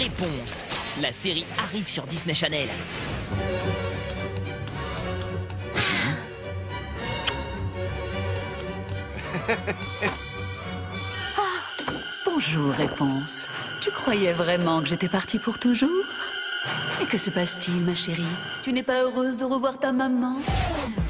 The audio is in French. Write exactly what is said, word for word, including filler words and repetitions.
Réponse. La série arrive sur Disney Channel. Ah, bonjour, Réponse. Tu croyais vraiment que j'étais partie pour toujours? Et que se passe-t-il, ma chérie? Tu n'es pas heureuse de revoir ta maman?